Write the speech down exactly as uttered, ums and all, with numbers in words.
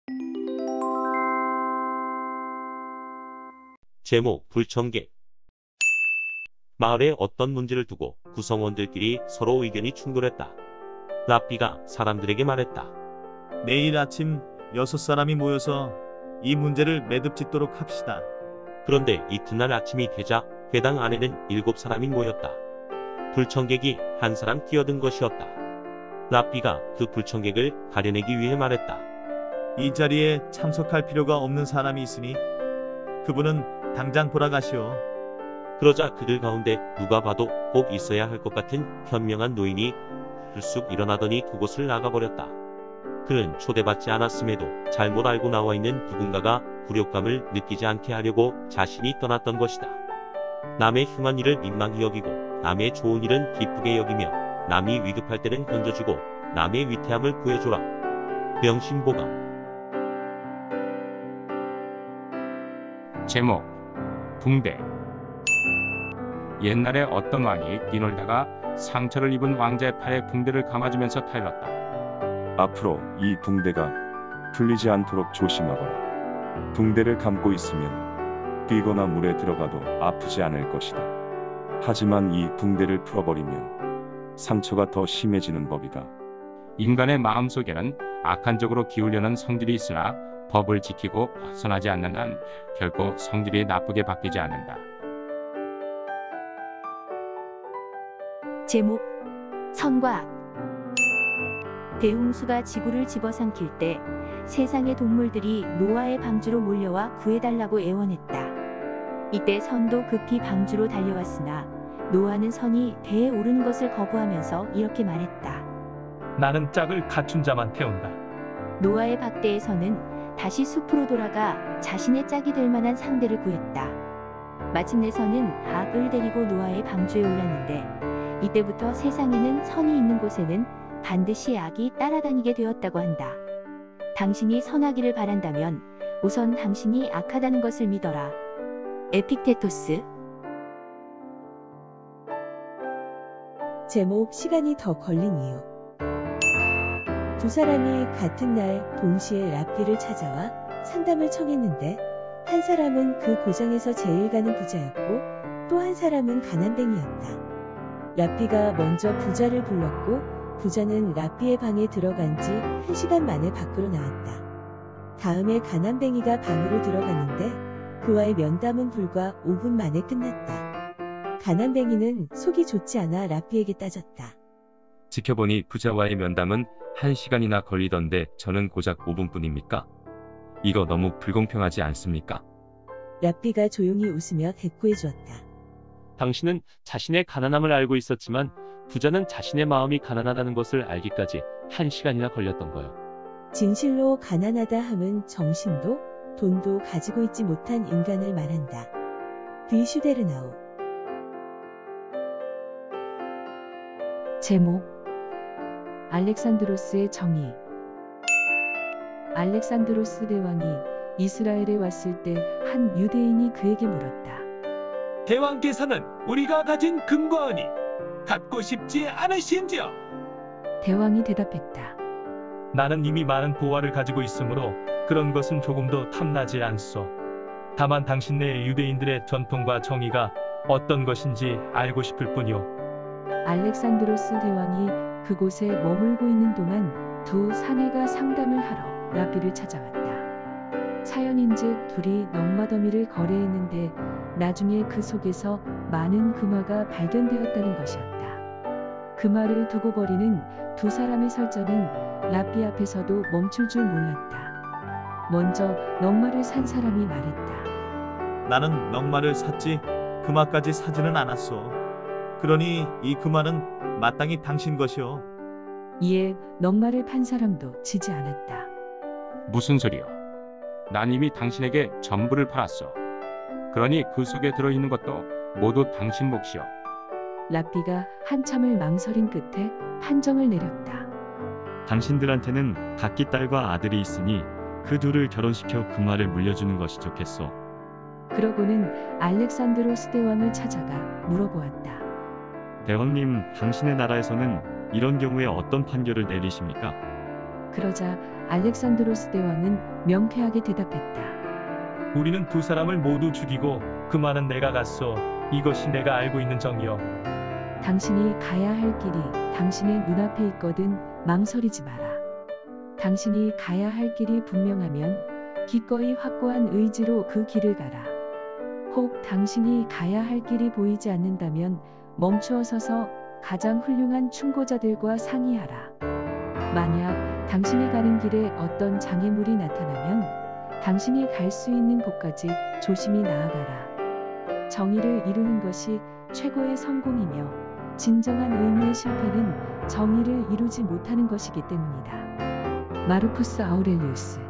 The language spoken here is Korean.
제목 불청객. 마을에 어떤 문제를 두고 구성원들끼리 서로 의견이 충돌했다. 랍비가 사람들에게 말했다. 내일 아침 여섯 사람이 모여서 이 문제를 매듭짓도록 합시다. 그런데 이튿날 아침이 되자 회당 안에는 일곱 사람이 모였다. 불청객이 한 사람 끼어든 것이었다. 랍비가 그 불청객을 가려내기 위해 말했다. 이 자리에 참석할 필요가 없는 사람이 있으니 그분은 당장 돌아가시오. 그러자 그들 가운데 누가 봐도 꼭 있어야 할 것 같은 현명한 노인이 불쑥 일어나더니 그곳을 나가버렸다. 그는 초대받지 않았음에도 잘못 알고 나와 있는 누군가가 굴욕감을 느끼지 않게 하려고 자신이 떠났던 것이다. 남의 흉한 일을 민망히 여기고 남의 좋은 일은 기쁘게 여기며 남이 위급할 때는 건져주고 남의 위태함을 구해줘라. 명심보감. 제목 붕대. 옛날에 어떤 왕이 뛰놀다가 상처를 입은 왕자의 팔에 붕대를 감아주면서 타일렀다. 앞으로 이 붕대가 풀리지 않도록 조심하거라. 붕대를 감고 있으면 뛰거나 물에 들어가도 아프지 않을 것이다. 하지만 이 붕대를 풀어버리면 상처가 더 심해지는 법이다. 인간의 마음속에는 악한 쪽으로 기울려는 성질이 있으나 법을 지키고 벗어나지 않는 한 결코 성질이 나쁘게 바뀌지 않는다. 제목 선과 악. 대홍수가 지구를 집어삼킬 때 세상의 동물들이 노아의 방주로 몰려와 구해달라고 애원했다. 이때 선도 급히 방주로 달려왔으나 노아는 선이 배에 오르는 것을 거부하면서 이렇게 말했다. 나는 짝을 갖춘 자만 태운다. 노아의 박대의 선은 다시 숲으로 돌아가 자신의 짝이 될 만한 상대를 구했다. 마침내 선은 악을 데리고 노아의 방주에 올랐는데 이때부터 세상에는 선이 있는 곳에는 반드시 악이 따라다니게 되었다고 한다. 당신이 선하기를 바란다면 우선 당신이 악하다는 것을 믿어라. 에픽테토스. 제목 시간이 더 걸린 이유. 두 사람이 같은 날 동시에 랍비를 찾아와 상담을 청했는데 한 사람은 그 고장에서 제일 가는 부자였고 또 한 사람은 가난뱅이였다. 랍비가 먼저 부자를 불렀고 부자는 랍비의 방에 들어간 지 한 시간 만에 밖으로 나왔다. 다음에 가난뱅이가 방으로 들어갔는데 그와의 면담은 불과 오 분 만에 끝났다. 가난뱅이는 속이 좋지 않아 랍비에게 따졌다. 지켜보니 부자와의 면담은 한 시간이나 걸리던데 저는 고작 오 분뿐입니까? 이거 너무 불공평하지 않습니까? 랍비가 조용히 웃으며 대꾸해 주었다. 당신은 자신의 가난함을 알고 있었지만 부자는 자신의 마음이 가난하다는 것을 알기까지 한 시간이나 걸렸던 거요. 진실로 가난하다 함은 정신도 돈도 가지고 있지 못한 인간을 말한다. 비슈데르나우. 제목 알렉산드로스의 정의. 알렉산드로스 대왕이 이스라엘에 왔을 때 한 유대인이 그에게 물었다. 대왕께서는 우리가 가진 금과 은이 갖고 싶지 않으신지요? 대왕이 대답했다. 나는 이미 많은 보화를 가지고 있으므로 그런 것은 조금도 탐나지 않소. 다만 당신네 유대인들의 전통과 정의가 어떤 것인지 알고 싶을 뿐이오. 알렉산드로스 대왕이 그곳에 머물고 있는 동안 두 사내가 상담을 하러 랍비를 찾아왔다. 사연인즉 둘이 넉마더미를 거래했는데 나중에 그 속에서 많은 금화가 발견되었다는 것이었다. 금화를 두고 버리는 두 사람의 설전은 랍비 앞에서도 멈출 줄 몰랐다. 먼저 넉마를 산 사람이 말했다. 나는 넉마를 샀지 금화까지 사지는 않았소. 그러니 이 금화는 마땅히 당신 것이오. 이에 넉마를 판 사람도 지지 않았다. 무슨 소리요? 난 이미 당신에게 전부를 팔았어. 그러니 그 속에 들어있는 것도 모두 당신 몫이요. 랍비가 한참을 망설인 끝에 판정을 내렸다. 당신들한테는 각기 딸과 아들이 있으니 그 둘을 결혼시켜 금화를 물려주는 것이 좋겠소. 그러고는 알렉산드로스 대왕을 찾아가 물어보았다. 대왕님, 당신의 나라에서는 이런 경우에 어떤 판결을 내리십니까? 그러자 알렉산드로스 대왕은 명쾌하게 대답했다. 우리는 두 사람을 모두 죽이고 그 말은 내가 갔소. 이것이 내가 알고 있는 정이요. 당신이 가야 할 길이 당신의 눈앞에 있거든 망설이지 마라. 당신이 가야 할 길이 분명하면 기꺼이 확고한 의지로 그 길을 가라. 혹 당신이 가야 할 길이 보이지 않는다면 멈추어 서서 가장 훌륭한 충고자들과 상의하라. 만약 당신이 가는 길에 어떤 장애물이 나타나면 당신이 갈 수 있는 곳까지 조심히 나아가라. 정의를 이루는 것이 최고의 성공이며 진정한 의미의 실패는 정의를 이루지 못하는 것이기 때문이다. 마르쿠스 아우렐리우스.